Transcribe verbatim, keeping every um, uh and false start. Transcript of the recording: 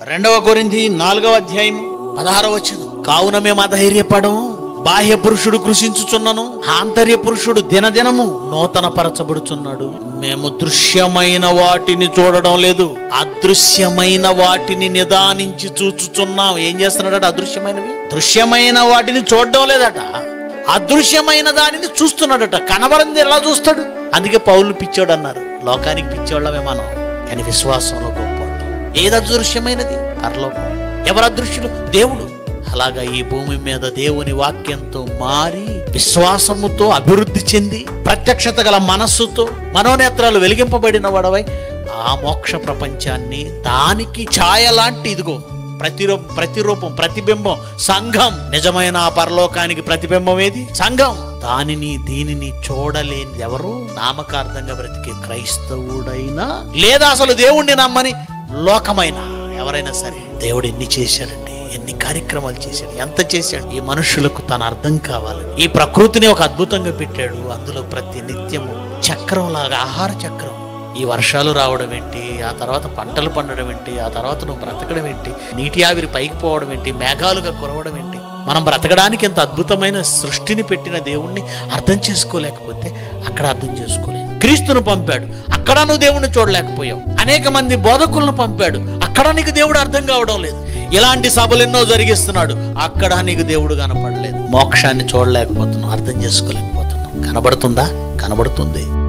రెండవ కొరింథీ నాలుగవ అధ్యాయం పదహారవ వచనం, కావున మేము అధైర్యపడము, బాహ్య పురుషుడు కృషించుచున్నను, ఆంతర్య పురుషుడు దినదినము నూతన పరచబడుచున్నాడు. మేము దృశ్యమైన వాటిని చూడడం లేదు, అదృశ్యమైన వాటిని నిదానించి చూచుచున్నాం. ఏం చేస్తున్నాడట? అదృశ్యమైనవి. దృశ్యమైన వాటిని చూడడం లేదట, అదృశ్యమైన దానిని చూస్తున్నాడట. కనబడింది ఎలా చూస్తాడు? అందుకే పౌలు పిచ్చోడు అన్నారు. లోకానికి పిచ్చోళ్ళమే మనం, కానీ విశ్వాసంలో గొప్ప. ఏది అదృశ్యమైనది? పరలోకం. ఎవరు అదృశ్యులు? దేవుడు. అలాగా ఈ భూమి మీద దేవుని వాక్యంతో మారి విశ్వాసముతో అభివృద్ధి చెంది ప్రత్యక్షత గల మనస్సుతో మనోనేత్రాలు వెలిగింపబడిన వాడవై ఆ మోక్ష ప్రపంచాన్ని, దానికి ఛాయ లాంటి ఇదిగో ప్రతిరూపం ప్రతిరూపం ప్రతిబింబం సంఘం. నిజమైన ఆ పరలోకానికి ప్రతిబింబం ఏది? సంఘం. దానిని దీనిని చూడలేని ఎవరు? నామకార్థంగా బ్రతికే క్రైస్తవుడైనా లేదా అసలు దేవుణ్ణి నమ్మని లోకమైన ఎవరైనా సరే, దేవుడు ఎన్ని చేశాడండి, ఎన్ని కార్యక్రమాలు చేశాడు, ఎంత చేశాడు. ఈ మనుషులకు తన అర్థం కావాలి. ఈ ప్రకృతిని ఒక అద్భుతంగా పెట్టాడు. అందులో ప్రతి నిత్యము చక్రం లాగా, ఆహార చక్రం. ఈ వర్షాలు రావడం ఏంటి, ఆ తర్వాత పంటలు పండడం ఏంటి, ఆ తర్వాత నువ్వు బ్రతకడం ఏంటి, నీటి ఆవిరి పైకి పోవడం ఏంటి, మేఘాలుగా కురవడం ఏంటి. మనం బ్రతకడానికి ఎంత అద్భుతమైన సృష్టిని పెట్టిన దేవుణ్ణి అర్థం చేసుకోలేకపోతే అక్కడ అర్థం చేసుకోలేదు. క్రీస్తును పంపాడు, అక్కడ నువ్వు దేవుణ్ణి చూడలేకపోయావు. అనేక మంది బోధకులను పంపాడు, అక్కడ నీకు దేవుడు అర్థం కావడం లేదు. ఇలాంటి సభలు ఎన్నో జరిగిస్తున్నాడు, అక్కడ నీకు దేవుడు కనపడలేదు. మోక్షాన్ని చూడలేకపోతున్నావు, అర్థం చేసుకోలేకపోతున్నావు. కనబడుతుందా? కనబడుతుంది.